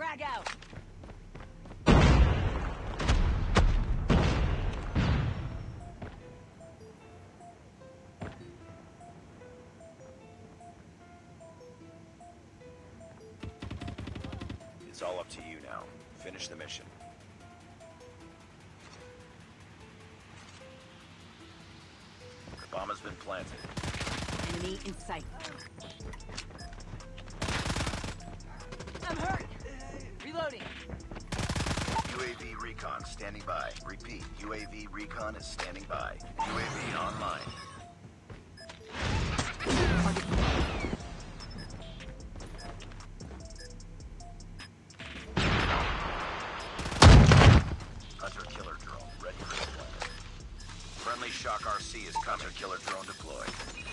Frag out. It's all up to you now. Finish the mission. The bomb has been planted. Enemy in sight. I'm hurt. Reloading. UAV recon standing by. Repeat, UAV recon is standing by. UAV online. Hunter killer drone ready for deployment. Friendly Shock RC is coming. Killer drone deployed.